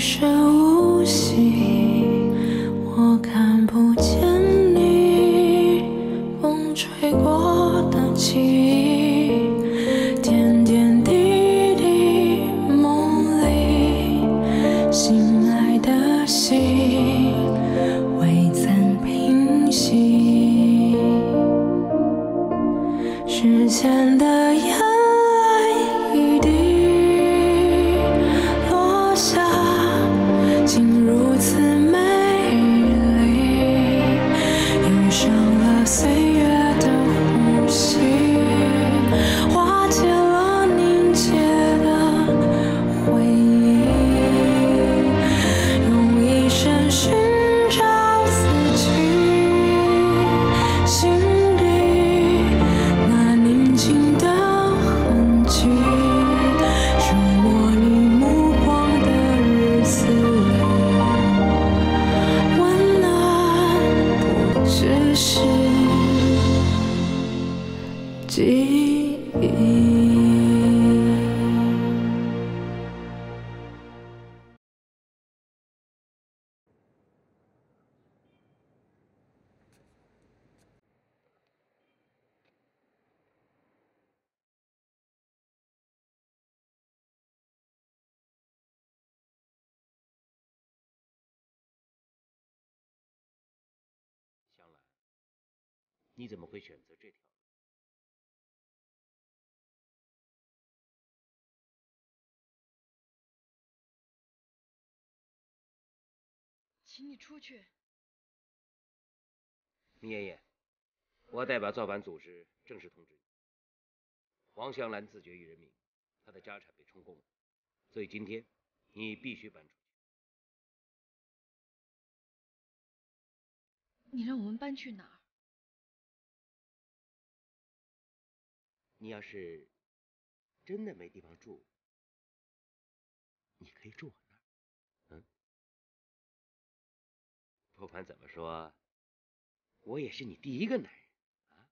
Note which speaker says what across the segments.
Speaker 1: 深无息，我看不见你，风吹过的记忆，点点滴滴，梦里醒来的心未曾平息，时间的眼泪一滴落下，竟如此美丽，涌上了岁月的呼吸，化解了凝结的回忆，用一生寻找自己心底那宁静的痕迹，触摸你目光的日子里，温暖不只是记忆。
Speaker 2: 香兰，你怎么会选择这条路？
Speaker 3: 请你出去。
Speaker 2: 明爷爷，我代表造反组织正式通知你，黄香兰自绝于人民，她的家产被充公了，所以今天你必须搬出去。
Speaker 3: 你让我们搬去哪儿？
Speaker 2: 你要是真的没地方住，你可以住我那儿。不管怎么说，我也是你第一个男人啊。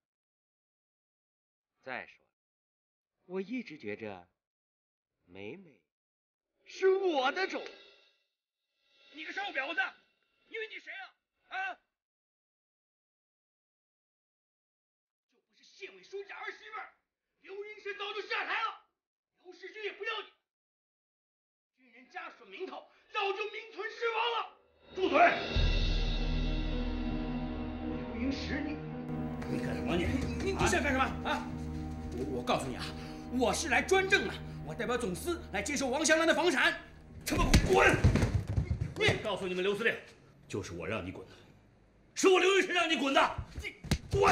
Speaker 2: 再说了，我一直觉着梅梅是我的种。
Speaker 4: 你个臭婊子，你以为你谁啊？啊！就不是县委书记儿媳妇儿，刘云石早就下台了，刘世军也不要你，军人家属名头早就名存实亡了。住嘴！刘云石，你干什么你想干什么啊？我告诉你啊，我是来专政的，我代表总司来接收王香兰的房产。他们滚！你告诉你们刘司令，就是我让你滚的，是我刘云石让你滚的，你滚！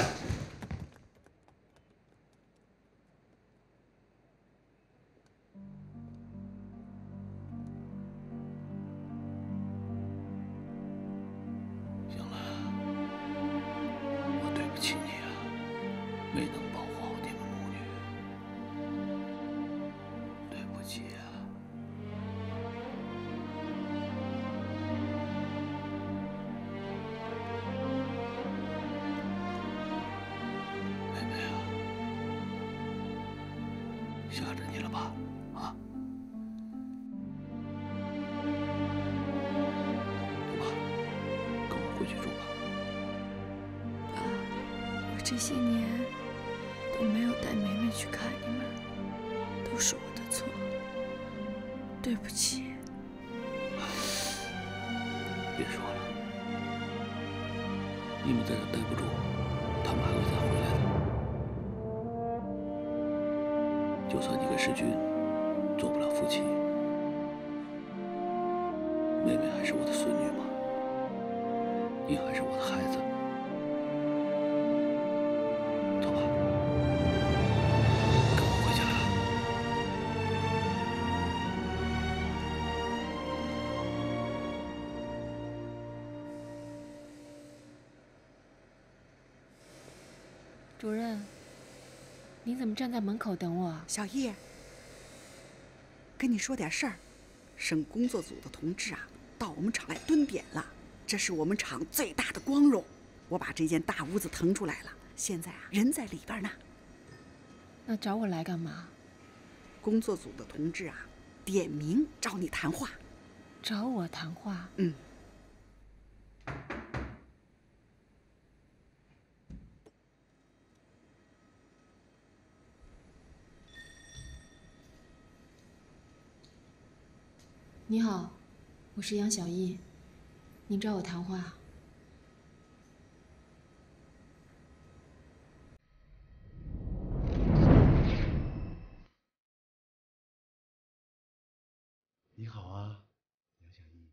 Speaker 5: 香兰，我对不起你啊，没能保护好你们母女，对不起啊。妹妹啊，吓着你了吧？啊？走吧，跟我回去住吧。
Speaker 1: 爸，我这些年都没有带梅梅去看你们，都是我的错，对不起。
Speaker 5: 别说了，你们在这待不住，他们还会再回来的。就算你跟世军做不了夫妻，妹妹还是我的孙女嘛，你还是我的孩子。走吧，跟我回家了。
Speaker 6: 主任，你怎么站在门口等我？
Speaker 7: 小叶，跟你说点事儿，省工作组的同志啊，到我们厂来蹲点了，这是我们厂最大的光荣。我把这间大屋子腾出来了，现在啊，人在里边呢。
Speaker 6: 那找我来干嘛？
Speaker 7: 工作组的同志啊，点名找你谈话。
Speaker 6: 找我谈话？
Speaker 7: 嗯。
Speaker 6: 你好，我是杨小艺，您找我谈话。
Speaker 8: 你好啊，杨小艺。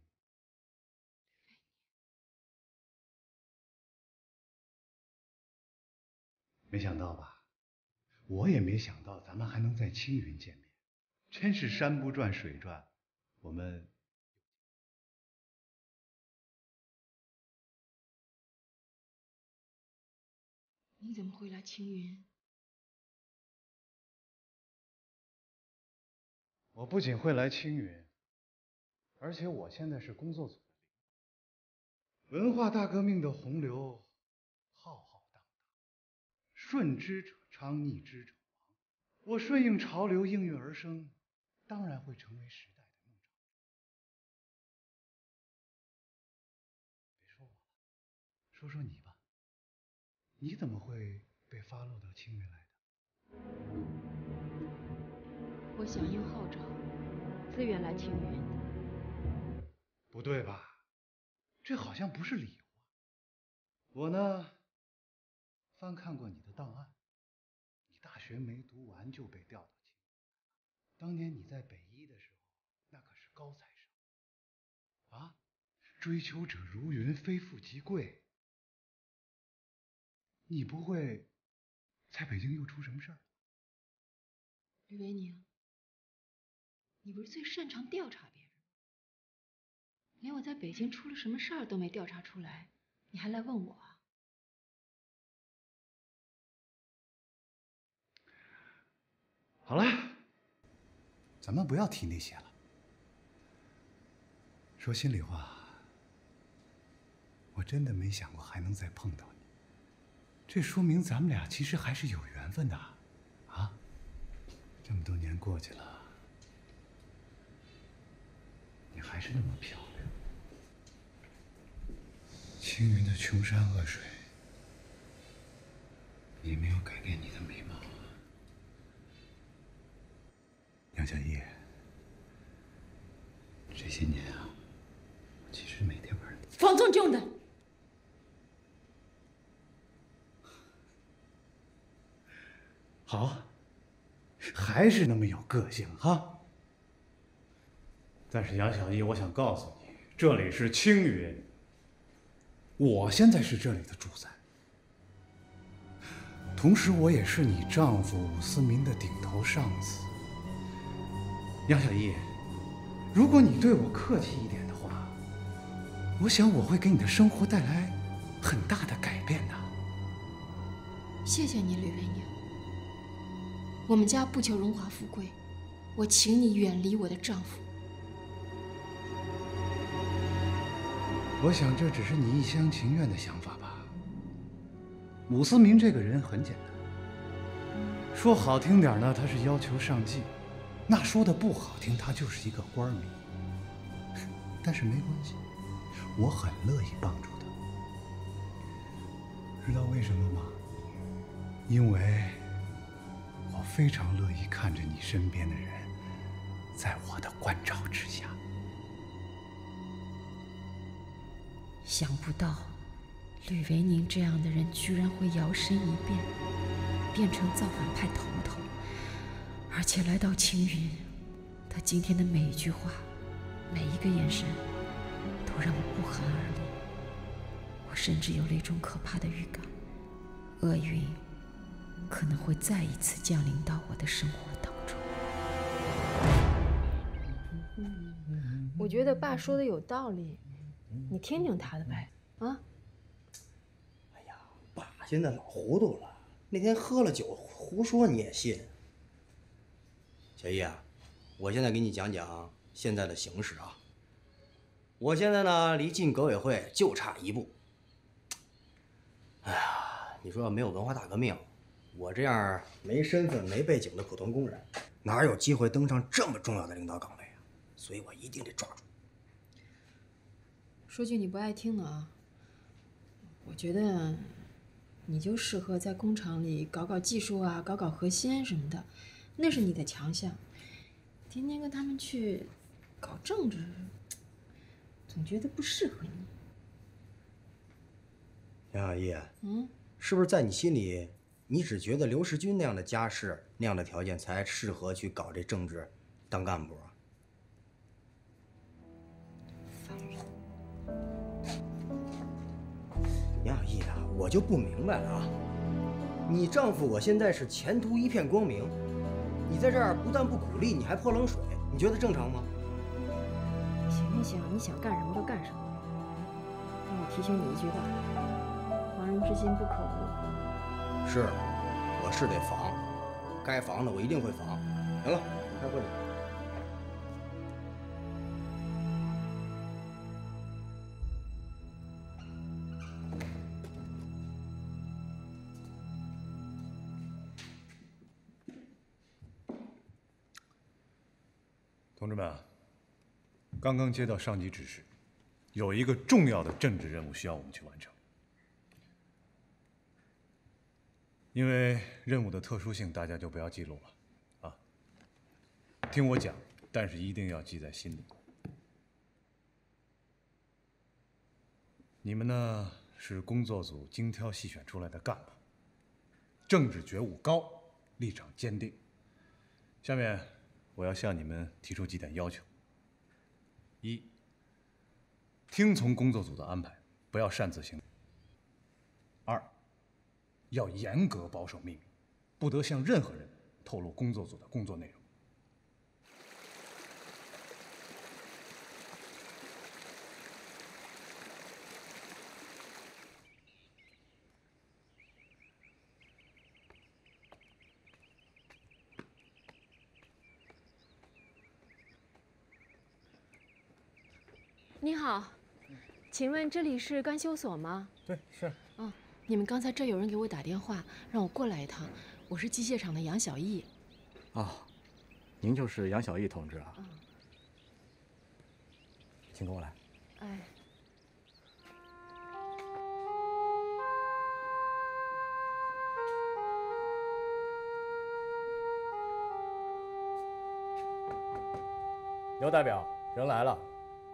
Speaker 8: 没想到吧？我也没想到咱们还能在青云见面，真是山不转水转。我们
Speaker 6: 你怎么会来青云？
Speaker 8: 我不仅会来青云，而且我现在是工作组的领导。文化大革命的洪流浩浩荡荡，顺之者昌，逆之者亡。我顺应潮流，应运而生，当然会成为时代的弄潮儿。别说我了，说说你吧，你怎么会被发落到青云来的？
Speaker 6: 我响应号召，自愿来青云。
Speaker 8: 不对吧？这好像不是理由啊。我呢，翻看过你的档案，你大学没读完就被调到青云。当年你在北医的时候，那可是高材生啊，追求者如云，非富即贵。你不会在北京又出什么事儿？
Speaker 6: 吕维宁，你不是最擅长调查别人吗？连我在北京出了什么事儿都没调查出来，你还来问我啊？
Speaker 8: 好了，咱们不要提那些了。说心里话，我真的没想过还能再碰到你。这说明咱们俩其实还是有缘分的，啊！这么多年过去了，你还是那么漂亮。青云的穷山恶水，也没有改变你的美貌啊，杨小艺。这些年啊，我其实每天晚上
Speaker 6: 放纵中的。
Speaker 8: 好，还是那么有个性哈。但是杨小艺，我想告诉你，这里是青云，我现在是这里的主宰，同时我也是你丈夫武思明的顶头上司。杨小艺，如果你对我客气一点的话，我想我会给你的生活带来很大的改变的。
Speaker 6: 谢谢你，吕维宁。我们家不求荣华富贵，我请你远离我的丈夫。
Speaker 8: 我想这只是你一厢情愿的想法吧。武思明这个人很简单，说好听点呢，他是要求上进；那说的不好听，他就是一个官迷。但是没关系，我很乐意帮助他。知道为什么吗？因为我非常乐意看着你身边的人在我的关照之下。
Speaker 6: 想不到，吕维宁这样的人居然会摇身一变，变成造反派头头，而且来到青云。他今天的每一句话，每一个眼神，都让我不寒而栗。我甚至有了一种可怕的预感，厄运可能会再一次降临到我的生活当中。我觉得爸说的有道理，你听听他的呗，啊？
Speaker 9: 哎呀，爸现在老糊涂了，那天喝了酒胡说你也信。小易啊，我现在给你讲讲现在的形势啊。我现在呢，离进革委会就差一步。哎呀，你说要没有文化大革命，我这样没身份、没背景的普通工人，哪有机会登上这么重要的领导岗位啊？所以我一定得抓住。
Speaker 6: 说句你不爱听的啊，我觉得你就适合在工厂里搞搞技术啊，搞搞核心什么的，那是你的强项。天天跟他们去搞政治，总觉得不适合你。
Speaker 9: 杨小艺，是不是在你心里，你只觉得刘世军那样的家世、那样的条件才适合去搞这政治、当干部啊？烦人！杨小艺啊，我就不明白了啊！你丈夫我现在是前途一片光明，你在这儿不但不鼓励，你还泼冷水，你觉得正常吗？
Speaker 6: 行行，你想干什么就干什么。但我提醒你一句话，防人之心不可无。
Speaker 9: 是，我是得防，该防的我一定会防。行了，开会去。
Speaker 8: 同志们，刚刚接到上级指示，有一个重要的政治任务需要我们去完成。因为任务的特殊性，大家就不要记录了，啊，听我讲，但是一定要记在心里。你们呢是工作组精挑细选出来的干部，政治觉悟高，立场坚定。下面我要向你们提出几点要求：一，听从工作组的安排，不要擅自行动；二，要严格保守秘密，不得向任何人透露工作组的工作内容。
Speaker 6: 你好，请问这里是干休所吗？
Speaker 9: 对，是。
Speaker 6: 哦，你们刚才这有人给我打电话，让我过来一趟。我是机械厂的杨小艺。
Speaker 10: 哦，您就是杨小艺同志啊？请跟我来。
Speaker 6: 哎。
Speaker 10: 刘代表，人来了。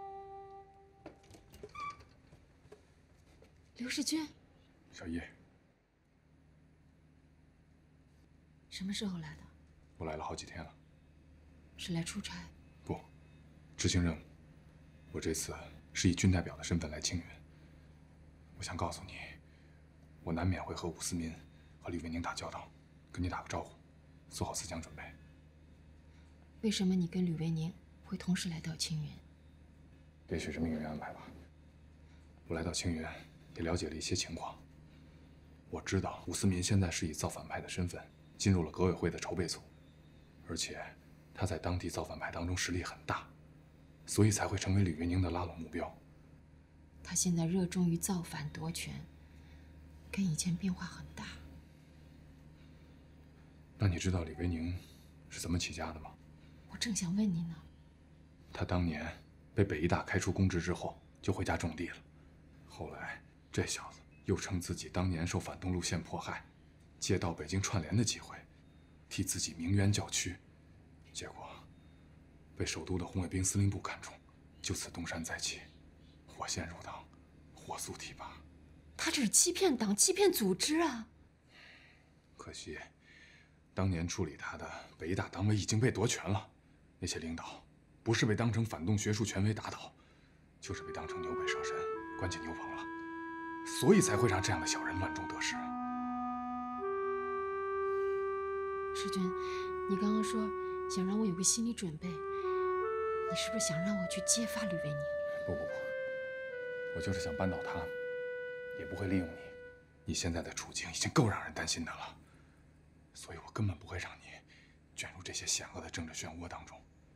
Speaker 6: 刘世军，
Speaker 11: 小叶，
Speaker 6: 什么时候来的？
Speaker 11: 我来了好几天了。
Speaker 6: 是来出差？
Speaker 11: 不，执行任务。我这次是以军代表的身份来清云。我想告诉你，我难免会和武思民和吕维宁打交道，跟你打个招呼，做好思想准备。
Speaker 6: 为什么你跟吕维宁会同时来到青云？
Speaker 11: 也许是命运安排吧。我来到青云，也了解了一些情况。我知道武思民现在是以造反派的身份进入了革委会的筹备组，而且他在当地造反派当中实力很大，所以才会成为吕维宁的拉拢目标。
Speaker 6: 他现在热衷于造反夺权，跟以前变化很大。
Speaker 11: 那你知道吕维宁是怎么起家的吗？
Speaker 6: 我正想问你呢。
Speaker 11: 他当年被北医大开除公职之后，就回家种地了。后来这小子又称自己当年受反动路线迫害，借到北京串联的机会，替自己鸣冤叫屈，结果被首都的红卫兵司令部看中，就此东山再起，火线入党，火速提拔。
Speaker 6: 他这是欺骗党、欺骗组织啊！
Speaker 11: 可惜，当年处理他的北医大党委已经被夺权了，那些领导不是被当成反动学术权威打倒，就是被当成牛鬼蛇神关进牛棚了，所以才会让这样的小人乱中得势。
Speaker 6: 世军，你刚刚说想让我有个心理准备，你是不是想让我去揭发吕维宁？
Speaker 11: 不，我就是想扳倒他，也不会利用你。你现在的处境已经够让人担心的了，所以我根本不会让你卷入这些险恶的政治漩涡当中。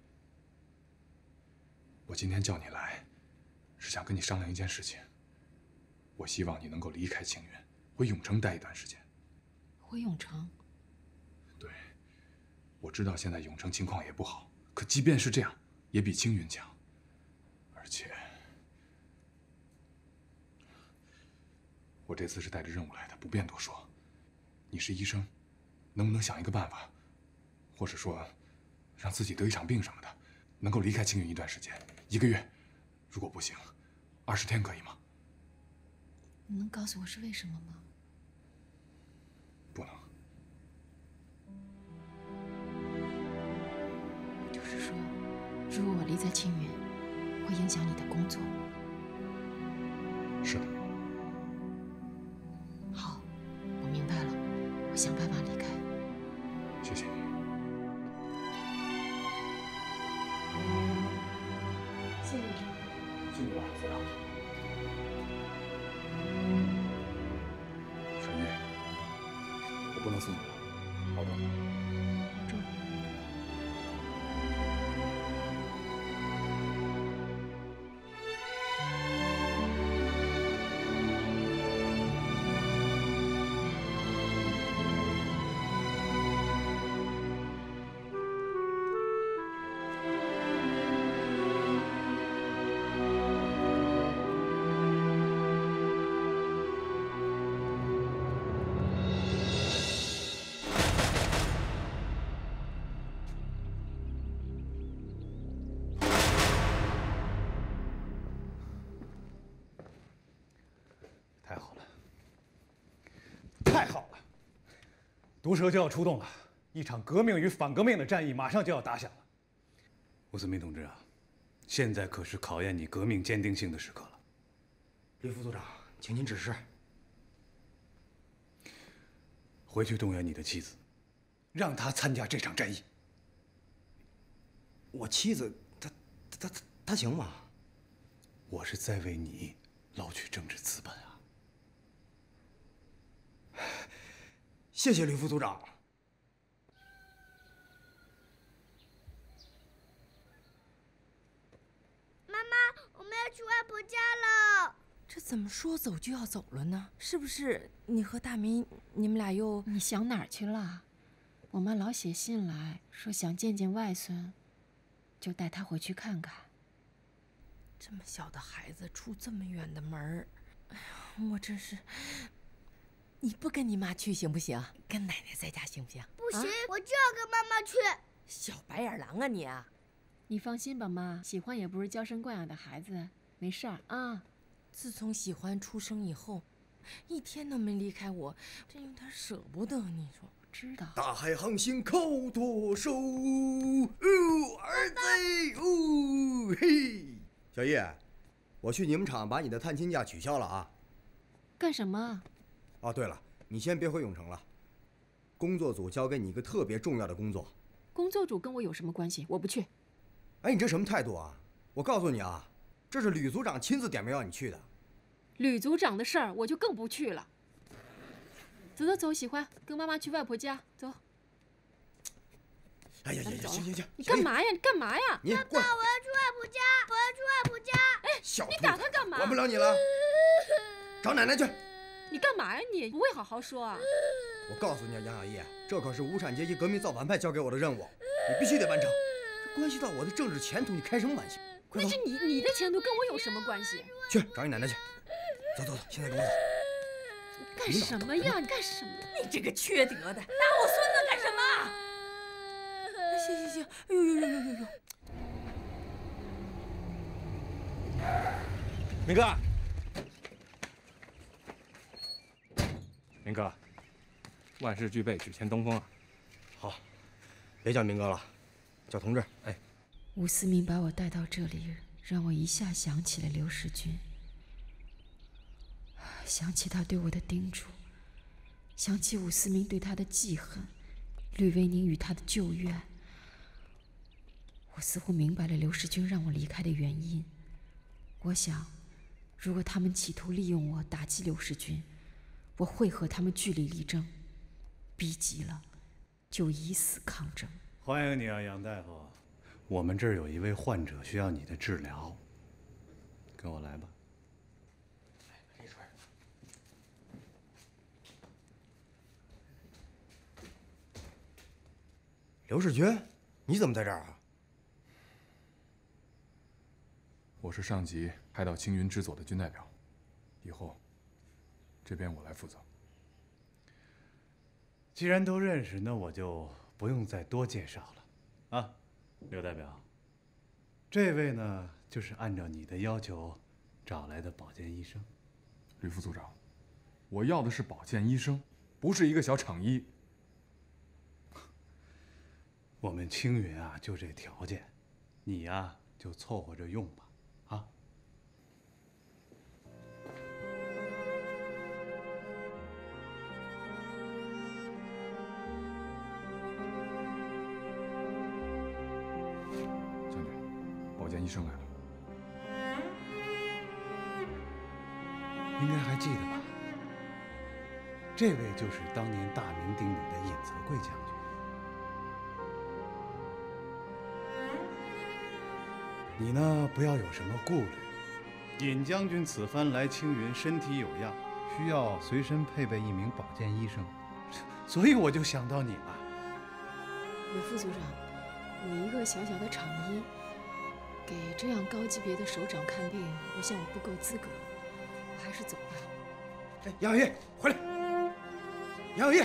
Speaker 11: 我今天叫你来，是想跟你商量一件事情。我希望你能够离开青云，回永城待一段时间。
Speaker 6: 回永城？
Speaker 11: 对，我知道现在永城情况也不好，可即便是这样，也比青云强。而且， 我这次是带着任务来的，不便多说。你是医生，能不能想一个办法，或者说，让自己得一场病什么的，能够离开青云一段时间，1个月，如果不行，20天可以吗？
Speaker 6: 你能告诉我是为什么吗？
Speaker 11: 不能。
Speaker 6: 就是说，如果我离在青云，会影响你的工作。
Speaker 11: 是的。
Speaker 6: 好，我明白了，我想办法离开。
Speaker 11: 谢谢你。
Speaker 6: 谢谢你。
Speaker 11: 辛苦了，组长。沈玉，我不能送你了，保重。
Speaker 8: 太好了，毒蛇就要出动了，一场革命与反革命的战役马上就要打响了。吴思明同志啊，现在可是考验你革命坚定性的时刻了。
Speaker 9: 吕副组长，请您指示。
Speaker 8: 回去动员你的妻子，让她参加这场战役。
Speaker 9: 我妻子，她行吗？
Speaker 8: 我是在为你捞取政治资本啊！
Speaker 9: 谢谢吕副组长。
Speaker 12: 妈妈，我们要去外婆家了。
Speaker 13: 这怎么说走就要走了呢？是不是你和大明你们俩又……
Speaker 6: 你想哪儿去了？我妈老写信来说想见见外孙，就带他回去看看。
Speaker 13: 这么小的孩子出这么远的门儿，哎呀，我真是……你不跟你妈去行不行？跟奶奶在家行不行？
Speaker 12: 不行，我就要跟妈妈去。
Speaker 13: 小白眼狼啊你啊！
Speaker 6: 你放心吧，妈，喜欢也不是娇生惯养的孩子，没事儿啊。
Speaker 13: 自从喜欢出生以后，一天都没离开我，真有点舍不得。你说，
Speaker 6: 知道。
Speaker 9: 大海航行靠舵手，儿子，嘿，小叶，我去你们厂把你的探亲假取消了啊。
Speaker 6: 干什么？
Speaker 9: 哦，对了，你先别回永城了，工作组交给你一个特别重要的工作。
Speaker 6: 工作组跟我有什么关系？我不去。
Speaker 9: 哎，你这什么态度啊？我告诉你啊，这是吕组长亲自点名要你去的。
Speaker 6: 吕组长的事儿我就更不去了。走走走，喜欢跟妈妈去外婆家，走。
Speaker 9: 哎呀呀呀，行行行，
Speaker 6: 你干嘛呀？你干嘛呀？
Speaker 9: 你
Speaker 12: 爸爸，我要去外婆家，我要去外婆家。
Speaker 6: 哎，
Speaker 9: 小
Speaker 6: 你打他干嘛？
Speaker 9: 管不了你了，找奶奶去。
Speaker 6: 你干嘛呀？你不会好好说啊？
Speaker 9: 我告诉你啊，杨小叶，这可是无产阶级革命造反派交给我的任务，你必须得完成。这关系到我的政治前途，你开什么玩笑？
Speaker 6: 那是你的前途，跟我有什么关系？
Speaker 9: 去找你奶奶去。走走走，现在跟我走。
Speaker 6: 干什么呀？你干什么？
Speaker 13: 你这个缺德的，打我孙子干什么？行行行，哎呦呦呦呦呦呦！
Speaker 10: 明哥，明哥，万事俱备，只欠东风啊！
Speaker 9: 好，别叫明哥了，叫同志。哎，
Speaker 6: 吴思明把我带到这里，让我一下想起了刘世军，想起他对我的叮嘱，想起吴思明对他的记恨，吕维宁与他的旧怨。我似乎明白了刘世军让我离开的原因。我想，如果他们企图利用我打击刘世军，我会和他们据理力争，逼急了就以死抗争。
Speaker 8: 欢迎你啊，杨大夫。我们这儿有一位患者需要你的治疗，跟我来吧。
Speaker 9: 李水。刘世军，你怎么在这儿啊？
Speaker 11: 我是上级派到青云支左的军代表，以后这边我来负责。
Speaker 8: 既然都认识，那我就不用再多介绍了。啊，刘代表，这位呢，就是按照你的要求找来的保健医生。
Speaker 11: 吕副组长，我要的是保健医生，不是一个小厂医。
Speaker 8: 我们青云啊，就这条件，你呀就凑合着用吧，啊。
Speaker 11: 将军，保健医生来了。
Speaker 8: 应该还记得吧？这位就是当年大名鼎鼎的尹泽贵将军。你呢，不要有什么顾虑。尹将军此番来青云，身体有恙，需要随身配备一名保健医生，所以我就想到你了。
Speaker 6: 吕副组长，我一个小小的厂医，给这样高级别的首长看病，我想我不够资格，我还是走吧。
Speaker 4: 哎，杨小叶，回来！杨小叶。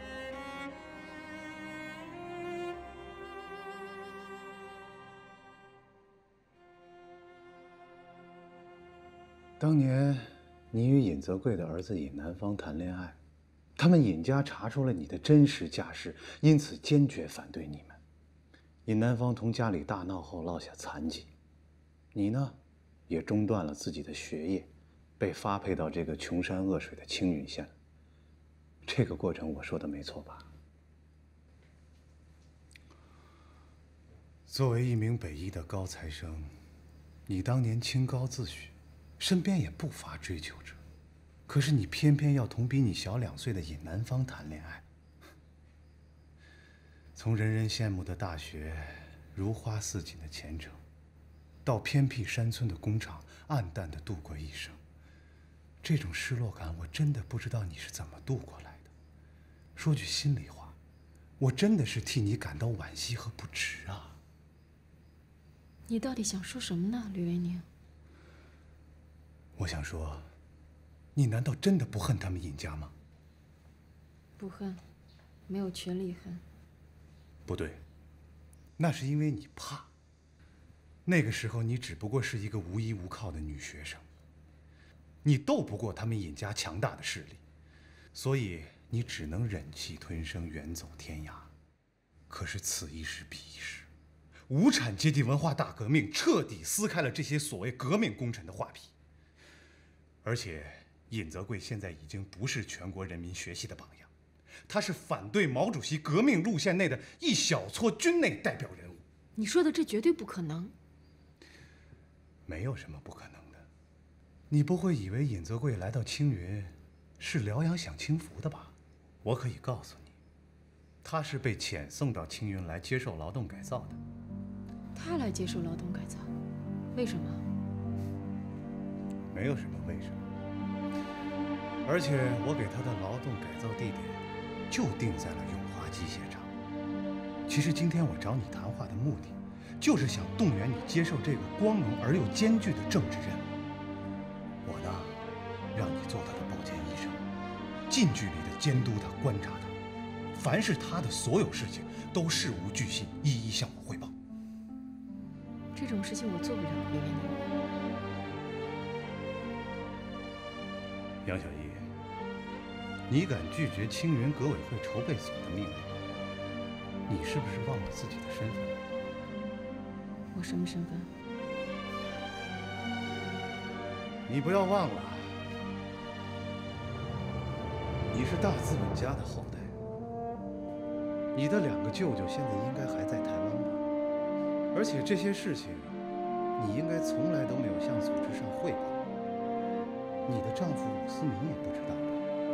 Speaker 8: 当年你与尹泽贵的儿子尹南方谈恋爱，他们尹家查出了你的真实家世，因此坚决反对你们。尹南方同家里大闹后落下残疾，你呢，也中断了自己的学业，被发配到这个穷山恶水的青云县。这个过程我说的没错吧？作为一名北医的高材生，你当年清高自许，身边也不乏追求者，可是你偏偏要同比你小2岁的尹南方谈恋爱。从人人羡慕的大学，如花似锦的前程，到偏僻山村的工厂，暗淡的度过一生。这种失落感，我真的不知道你是怎么度过来的。说句心里话，我真的是替你感到惋惜和不值啊。
Speaker 6: 你到底想说什么呢，吕维宁？
Speaker 8: 我想说，你难道真的不恨他们尹家吗？
Speaker 6: 不恨，没有权利恨。
Speaker 8: 不对，那是因为你怕。那个时候你只不过是一个无依无靠的女学生，你斗不过他们尹家强大的势力，所以你只能忍气吞声，远走天涯。可是此一时彼一时，无产阶级文化大革命彻底撕开了这些所谓革命功臣的画皮。而且尹泽贵现在已经不是全国人民学习的榜样，他是反对毛主席革命路线内的一小撮军内代表人物。
Speaker 6: 你说的这绝对不可能。
Speaker 8: 没有什么不可能的。你不会以为尹泽贵来到青云是疗养享清福的吧？我可以告诉你，他是被遣送到青云来接受劳动改造的。
Speaker 6: 他来接受劳动改造，为什么？
Speaker 8: 没有什么为什么。而且我给他的劳动改造地点就定在了永华机械厂。其实今天我找你谈话的目的，就是想动员你接受这个光荣而又艰巨的政治任务。我呢，让你做他的保健医生，近距离的监督他、观察他，凡是他的所有事情都事无巨细，一一向我汇报。
Speaker 6: 这种事情我做不了，吕维宁。
Speaker 8: 杨小艺，你敢拒绝青云革委会筹备组的命令，你是不是忘了自己的身份？
Speaker 6: 我什么身份？
Speaker 8: 你不要忘了，你是大资本家的后代。你的2个舅舅现在应该还在台湾吧？而且这些事情，你应该从来都没有向组织上汇报。你的丈夫伍思明也不知道吧？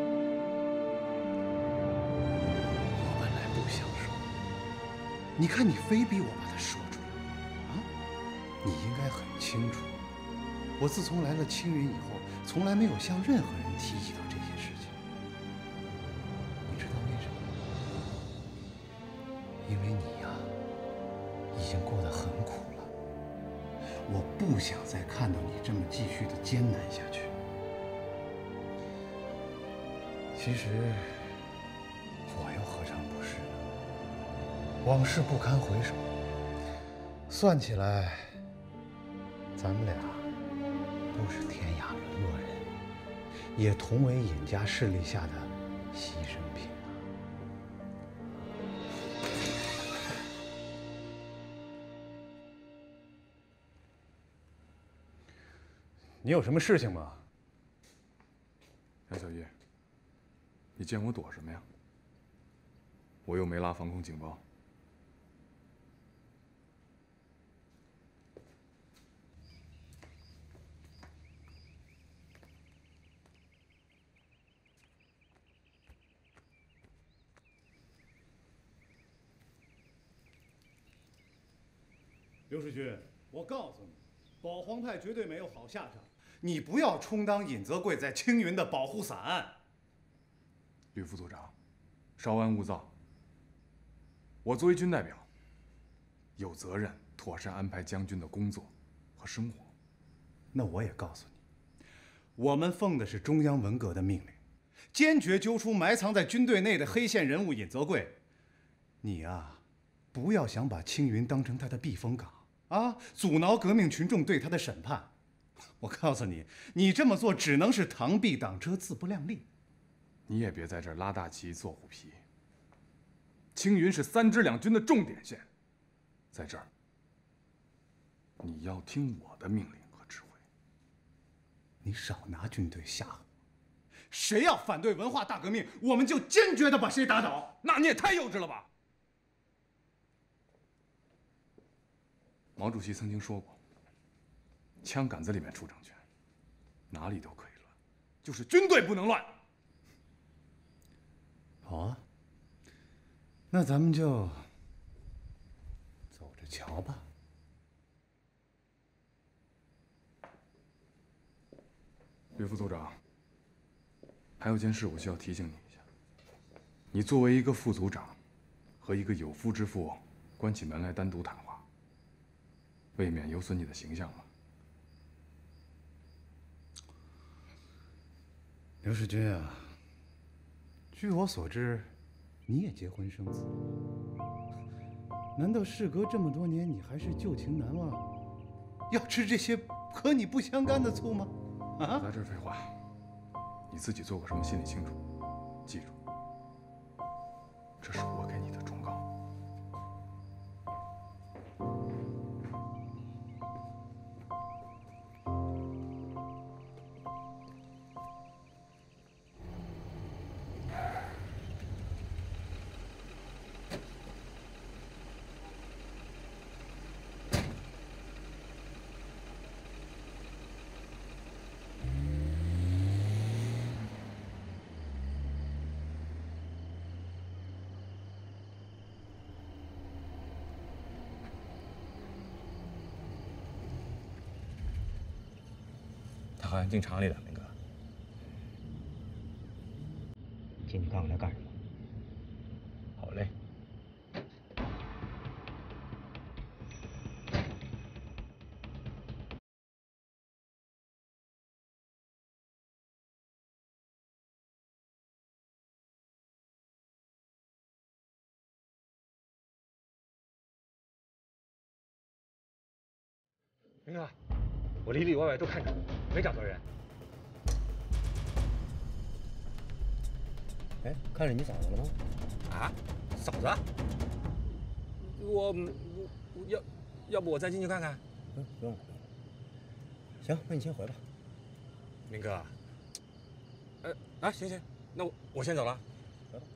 Speaker 8: 我本来不想说，你看你非逼我把它说出来，啊？你应该很清楚，我自从来了青云以后，从来没有向任何人提起到这些事情。你知道为什么吗？因为你呀，已经过得很苦了，我不想再看到你这么继续的艰难下去。 其实我又何尝不是呢？往事不堪回首，算起来，咱们俩都是天涯沦落人，也同为尹家势力下的牺牲品。你有什么事情吗？
Speaker 11: 杨小叶，你见我躲什么呀？我又没拉防空警报。
Speaker 8: 刘世军，我告诉你，保皇派绝对没有好下场。你不要充当尹泽贵在青云的保护伞。
Speaker 11: 吕副组长，稍安勿躁。我作为军代表，有责任妥善安排将军的工作和生活。
Speaker 8: 那我也告诉你，我们奉的是中央文革的命令，坚决揪出埋藏在军队内的黑线人物尹泽贵。你呀，不要想把青云当成他的避风港啊，阻挠革命群众对他的审判。我告诉你，你这么做只能是螳臂挡车，自不量力。
Speaker 11: 你也别在这儿拉大旗做虎皮。青云是3支2军的重点线，在这儿，你要听我的命令和指挥。
Speaker 8: 你少拿军队吓唬我，谁要反对文化大革命，我们就坚决地把谁打倒。
Speaker 11: 那你也太幼稚了吧！毛主席曾经说过，枪杆子里面出政权，哪里都可以乱，就是军队不能乱。
Speaker 8: 好啊，那咱们就走着瞧吧。
Speaker 11: 吕副组长，还有件事我需要提醒你一下：你作为一个副组长，和一个有夫之妇关起门来单独谈话，未免有损你的形象了。
Speaker 8: 刘世军啊，据我所知，你也结婚生子，难道事隔这么多年，你还是旧情难忘，要吃这些和你不相干的醋吗？啊！
Speaker 11: 在这儿废话，你自己做过什么心里清楚。记住，这是我给你的忠告。
Speaker 10: 好像进厂里了，明哥。
Speaker 9: 进去看看来干什么？
Speaker 10: 好嘞。明哥，我里里外外都看着，没找到人。
Speaker 9: 哎，看着你嫂子了吗？
Speaker 10: 啊，嫂子？我要不我再进去看看？
Speaker 9: 不用了。行，那你先回吧。
Speaker 10: 明哥，行，那我先走了。
Speaker 9: 走吧。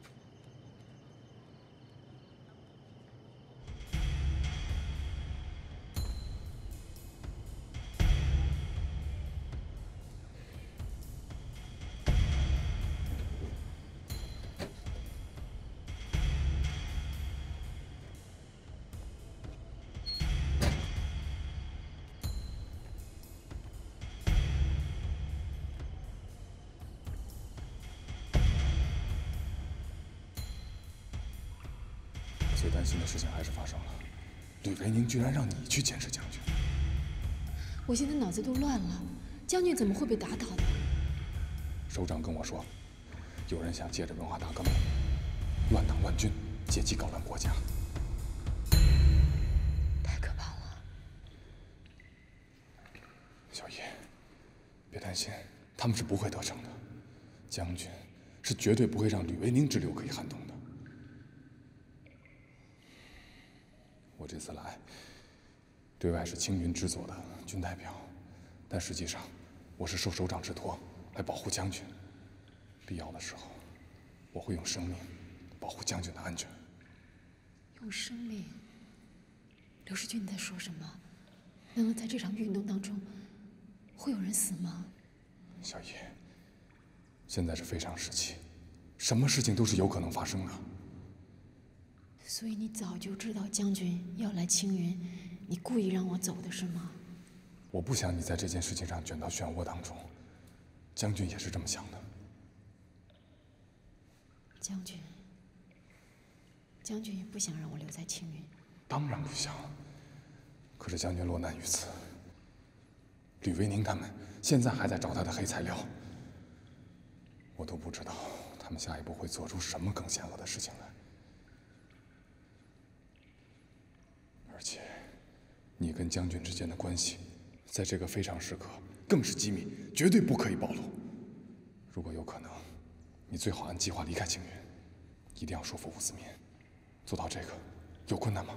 Speaker 11: 最担心的事情还是发生了，吕维宁居然让你去监视将军。
Speaker 6: 我现在脑子都乱了，将军怎么会被打倒的？
Speaker 11: 首长跟我说， 有人想借着文化大革命乱党乱军，借机搞乱国家。
Speaker 6: 太可怕了！
Speaker 11: 小叶，别担心，他们是不会得逞的。将军是绝对不会让吕维宁之流可以撼动的。我这次来，对外是青云之左的军代表，但实际上我是受首长之托来保护将军。必要的时候，我会用生命保护将军的安全。
Speaker 6: 用生命？刘世军，你在说什么？难道在这场运动当中会有人死吗？
Speaker 11: 小叶，现在是非常时期，什么事情都是有可能发生的。
Speaker 6: 所以你早就知道将军要来青云，你故意让我走的是吗？
Speaker 11: 我不想你在这件事情上卷到漩涡当中，将军也是这么想的。将军也不想让我留在青云。 当然不想，可是将军落难于此。吕维宁他们现在还在找他的黑材料，我都不知道他们下一步会做出什么更险恶的事情来。而且，你跟将军之间的关系，在这个非常时刻更是机密，绝对不可以暴露。如果有可能，你最好按计划离开青云，一定要说服吴思民。做到这个，有困难吗？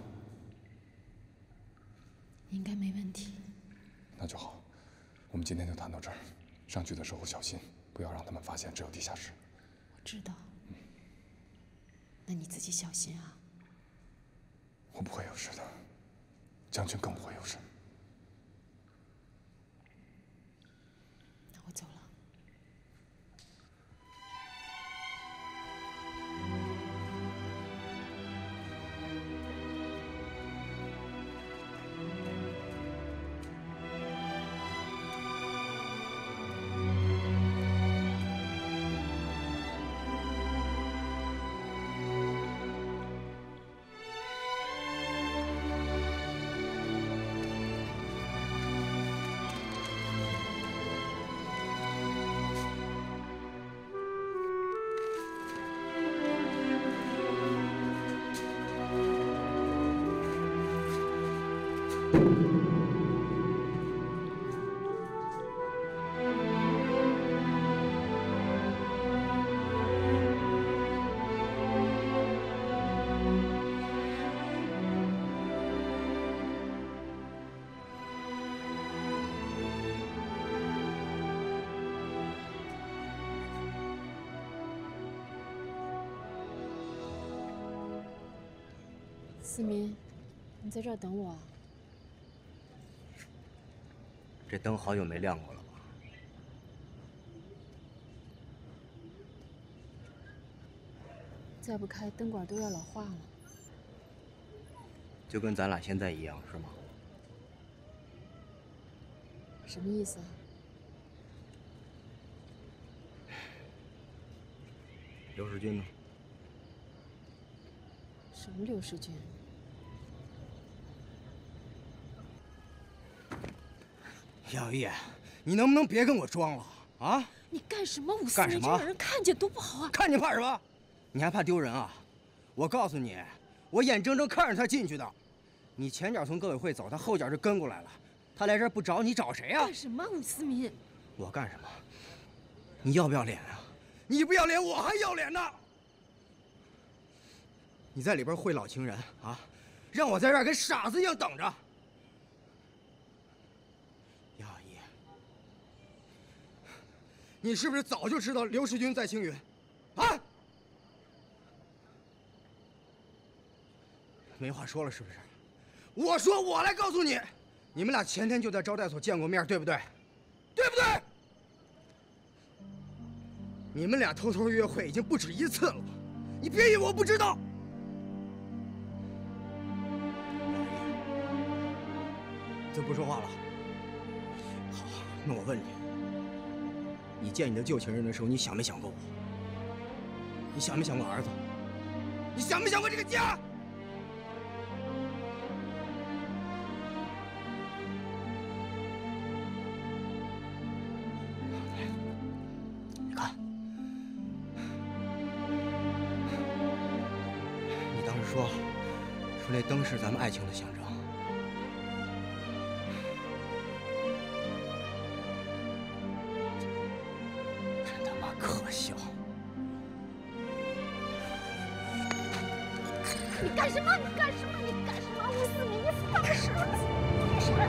Speaker 6: 应该没问题。
Speaker 11: 那就好，我们今天就谈到这儿。上去的时候小心，不要让他们发现这有地下室。
Speaker 6: 我知道。那你自己小心啊。
Speaker 11: 我不会有事的，将军更不会有事。
Speaker 6: 那我走了。思民，你在这儿等我啊？
Speaker 9: 这灯好久没亮过了吧？
Speaker 6: 再不开，灯管都要老化了。
Speaker 9: 就跟咱俩现在一样，是吗？
Speaker 6: 什么意思啊？
Speaker 9: 刘世军呢？
Speaker 6: 什么刘世军？
Speaker 9: 小叶，你能不能别跟我装了啊？
Speaker 6: 你干什么？吴思
Speaker 9: 干什么？
Speaker 6: 明，这让人看见多不好啊！
Speaker 9: 看见怕什么？你还怕丢人啊？我告诉你，我眼睁睁看着他进去的。你前脚从革委会走，他后脚就跟过来了。他来这儿不找你找谁啊？
Speaker 6: 干什么，吴思民？
Speaker 9: 我干什么？你要不要脸啊？你不要脸，我还要脸呢！你在里边会老情人啊，让我在这儿跟傻子一样等着。杨阿姨，你是不是早就知道刘世军在青云？啊？没话说了是不是？我说我来告诉你，你们俩前天就在招待所见过面，对不对？对不对？你们俩偷偷约会已经不止一次了，你别以为我不知道。就不说话了。好，那我问你，你见你的旧情人的时候，你想没想过我？你想没想过儿子？你想没想过这个家？你看， 说这灯是咱们爱情的象征。真他妈可笑！
Speaker 12: 你干什么？你干什么？你干什么？吴思明，你放手！你说。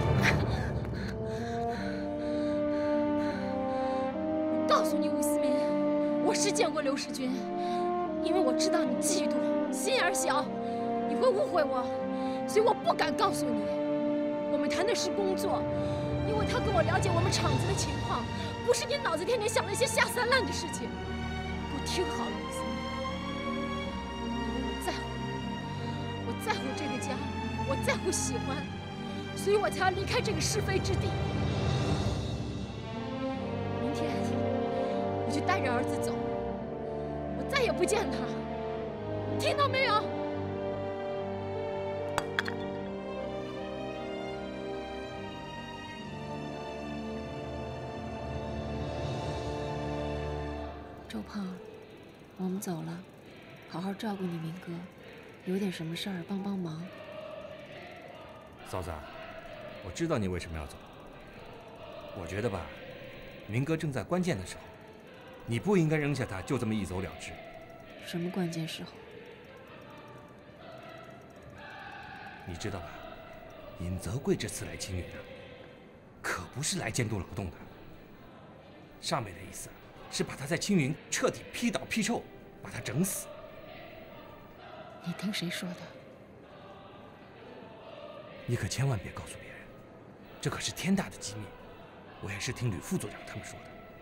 Speaker 6: 告诉你，吴思明，我是见过刘世军，因为我知道你嫉妒，心眼小，你会误会我，所以我不敢告诉你。我们谈的是工作，因为他跟我了解我们厂子的情况，不是你脑子天天想那些下三滥的事情。给我听好了，吴思明，因为我在乎你，我在乎这个家，我在乎喜欢，所以我才要离开这个是非之地。 我就带着儿子走，我再也不见他，听到没有？周胖，我们走了，好好照顾你明哥，有点什么事儿帮帮忙。
Speaker 10: 嫂子，我知道你为什么要走。我觉得吧，明哥正在关键的时候。 你不应该扔下他，就这么一走了之。
Speaker 6: 什么关键时候？
Speaker 10: 你知道吧？尹泽贵这次来青云啊，可不是来监督劳动的。上面的意思是把他在青云彻底批倒批臭，把他整死。
Speaker 6: 你听谁说的？
Speaker 10: 你可千万别告诉别人，这可是天大的机密。我也是听吕副组长他们说的。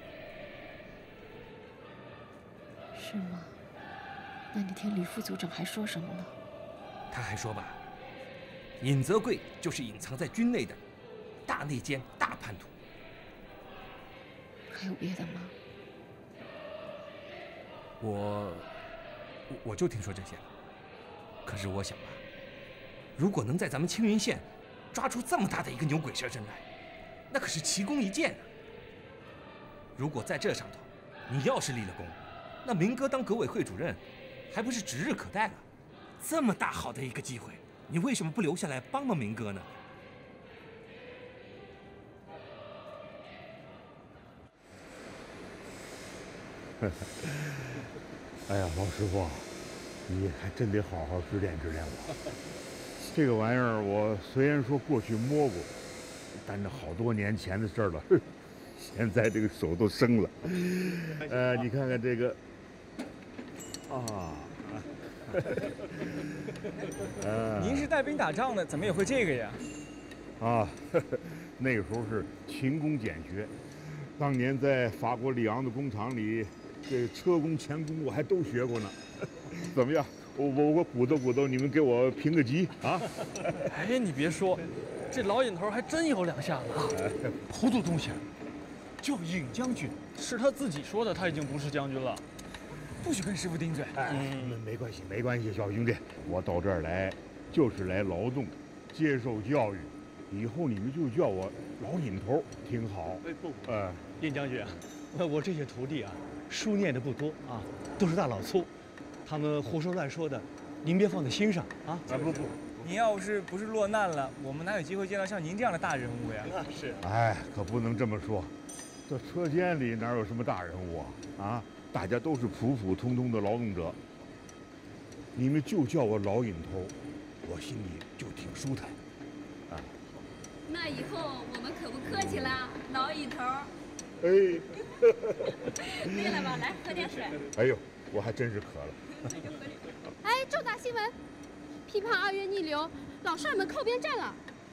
Speaker 6: 是吗？那你听吕副组长还说什么了？
Speaker 10: 他还说吧，尹泽贵就是隐藏在军内的大内奸、大叛徒。
Speaker 6: 还有别的吗？
Speaker 10: 我就听说这些了。可是我想吧，如果能在咱们青云县抓出这么大的一个牛鬼蛇神来，那可是奇功一件啊！如果在这上头，你要是立了功， 那明哥当革委会主任，还不是指日可待了？这么大好的一个机会，你为什么不留下来帮帮明哥呢？
Speaker 14: 哎呀，老师傅，你还真得好好指点指点我。这个玩意儿，我虽然说过去摸过，但是好多年前的事儿了。现在这个手都生了。你看看这个。
Speaker 15: 您是带兵打仗的，怎么也会这个呀？
Speaker 14: 那个时候是勤工俭学，当年在法国里昂的工厂里，这车工、钳工我还都学过呢。怎么样？我鼓捣，你们给我评个级啊！
Speaker 15: 哎，你别说，这老尹头还真有两下子啊！糊涂东西，叫尹将军，是他自己说的，他已经不是将军了。 不许跟师傅顶嘴。
Speaker 14: 没关系，没关系，小兄弟，我到这儿来就是来劳动，接受教育，以后你们就叫我老尹头，挺好。
Speaker 16: 哎不，尹将军啊，我这些徒弟啊，书念的不多啊，都是大老粗，他们胡说乱说的，您别放在心上啊。
Speaker 14: 不，
Speaker 15: 您要是不是落难了，我们哪有机会见到像您这样的大人物呀？
Speaker 16: 那是。
Speaker 14: 哎，可不能这么说，这车间里哪有什么大人物啊？ 大家都是普普通通的劳动者，你们就叫我老尹头，我心里就挺舒坦，啊。
Speaker 17: 那以后我们可不客气了，老尹头。
Speaker 14: 哎。
Speaker 17: 对了吧？来喝点水。
Speaker 14: 哎呦，我还真是渴了。
Speaker 12: 哎，重大新闻！批判2月逆流，老帅们靠边站了。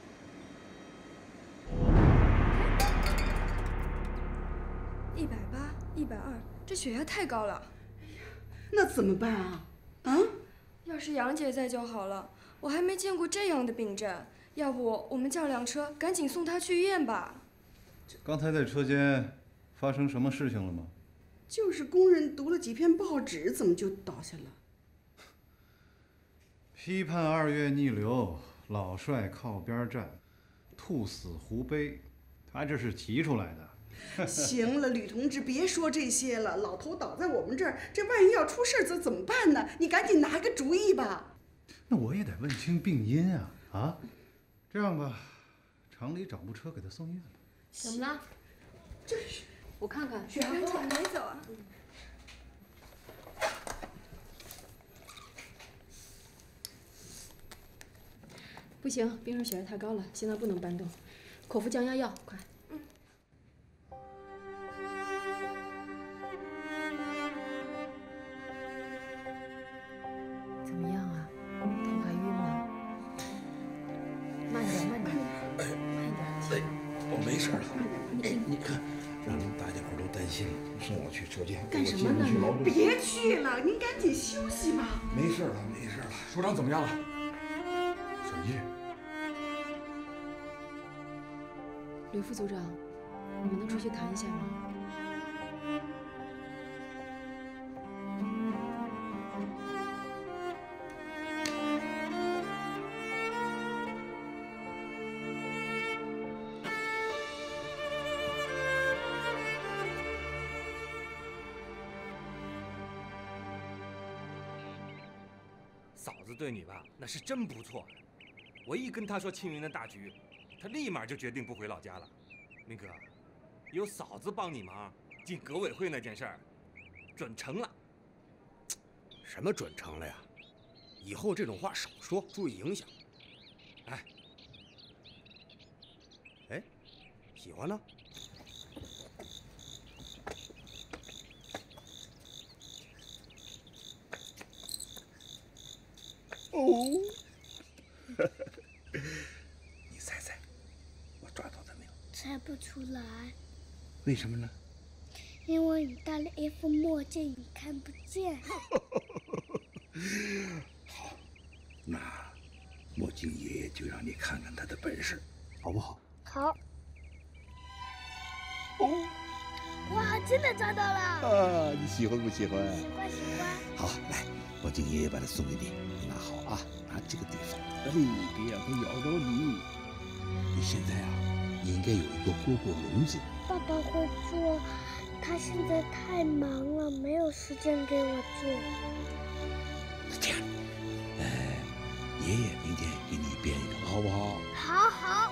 Speaker 1: 180、120，这血压太高了。
Speaker 7: 那怎么办啊？啊？
Speaker 1: 要是杨姐在就好了，我还没见过这样的病症。要不我们叫辆车，赶紧送她去医院吧。
Speaker 8: 刚才在车间发生什么事情了吗？
Speaker 7: 就是工人读了几篇报纸，怎么就倒下了？
Speaker 8: 批判2月逆流，老帅靠边站，兔死狐悲，他这是提出来的。
Speaker 7: 行了，吕同志，别说这些了。老头倒在我们这儿，这万一要出事，怎么办呢？你赶紧拿个主意吧。
Speaker 8: 那我也得问清病因啊！啊，这样吧，厂里找部车给他送医院吧。
Speaker 12: 怎么了？
Speaker 7: 这是，
Speaker 12: 我看看。
Speaker 7: 雪航往哪走啊？
Speaker 12: 不行，病人血压太高了，现在不能搬动。口服降压药，快。
Speaker 13: 怎么样啊？头还晕吗？慢点，慢点，慢点。
Speaker 5: 我没事了。你看，让你们大家伙都担心了，送我去车间。
Speaker 7: 干什么呢？别去了，您赶紧休息吧。
Speaker 5: 没事了，没事了。
Speaker 11: 首长怎么样了？小易。
Speaker 12: 吕副组长，你们能出去谈一下吗？
Speaker 10: 嫂子对你吧，那是真不错。我一跟她说青云的大局，她立马就决定不回老家了。明哥，有嫂子帮你忙，进革委会那件事儿，准成了。
Speaker 9: 什么准成了呀？以后这种话少说，注意影响。哎，喜欢呢？
Speaker 5: 哦，你猜猜，我抓到它没有？
Speaker 18: 猜不出来。
Speaker 5: 为什么呢？
Speaker 18: 因为你戴了一副墨镜，你看不见。
Speaker 5: 好，那墨镜爷爷就让你看看他的本事，好不好？
Speaker 18: 好。
Speaker 5: 哦，
Speaker 18: 哇，真的抓到了！
Speaker 5: 啊，你喜欢不喜欢？
Speaker 18: 喜欢喜欢。
Speaker 5: 好，来，墨镜爷爷把它送给你，你拿好啊，拿这个地方，哎，别让它咬着你。你现在啊，你应该有一个蝈蝈笼子。
Speaker 18: 爸爸会做，他现在太忙了，没有时间给我做。
Speaker 5: 那这样，爷爷明天给你编一个，好不好？
Speaker 18: 好好。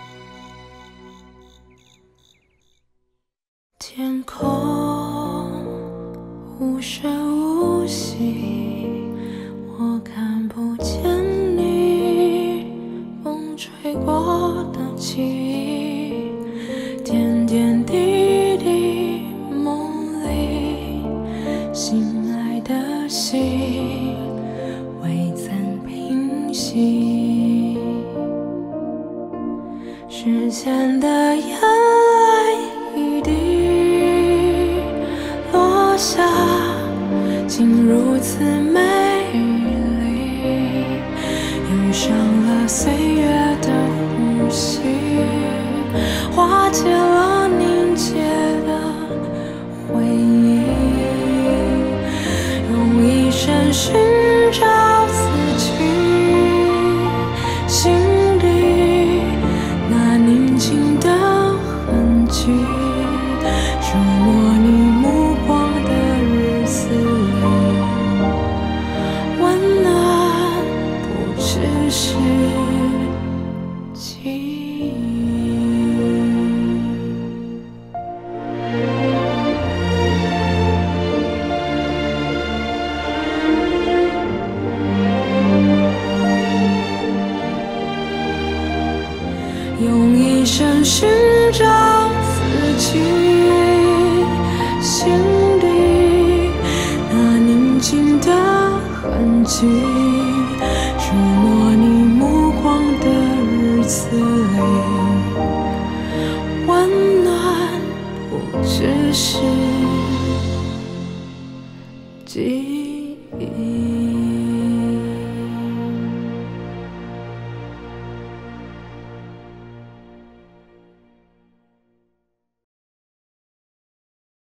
Speaker 19: 天空无声无息，我看不见你，风吹过的记忆，点点滴滴，梦里醒来的心未曾平息，时间的眼泪一滴落下，竟如此美丽，涌上了岁月的呼吸，化解了凝结的回忆，用一生寻找自己心底那宁静的痕迹，触摸你目光的日子里，温暖不只是记忆。用一生寻找自己心底那宁静的痕迹，触摸你目光的日子里，温暖不只是记忆。